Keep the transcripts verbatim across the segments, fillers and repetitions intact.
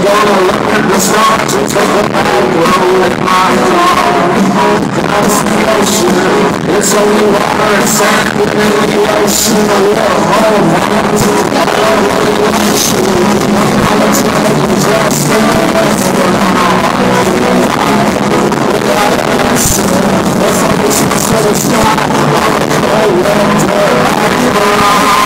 wanna look at the stars and take a back road at my home. Across the ocean, it's only water and sand within the ocean. A little hole, one, two, one, ocean. I'm a train just in the rest of the without an answer. If I was to the sky, I would go where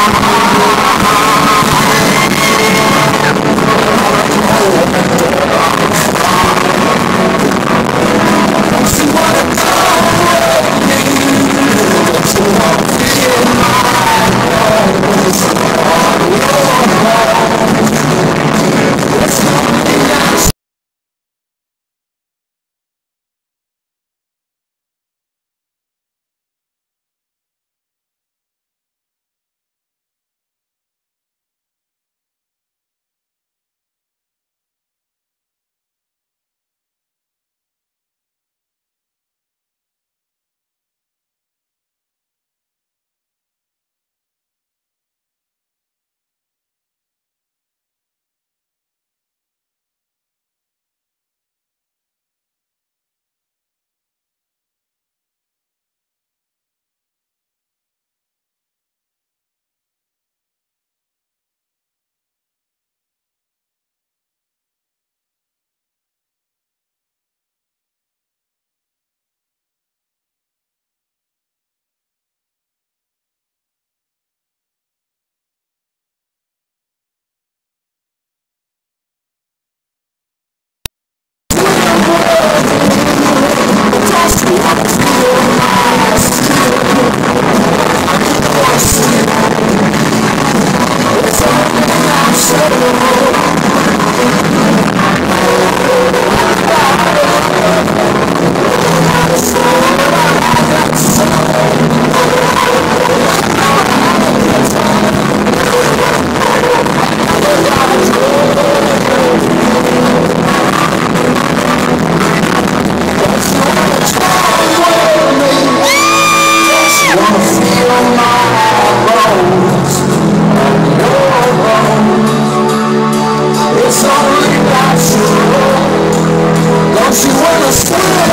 Don't you wanna swim?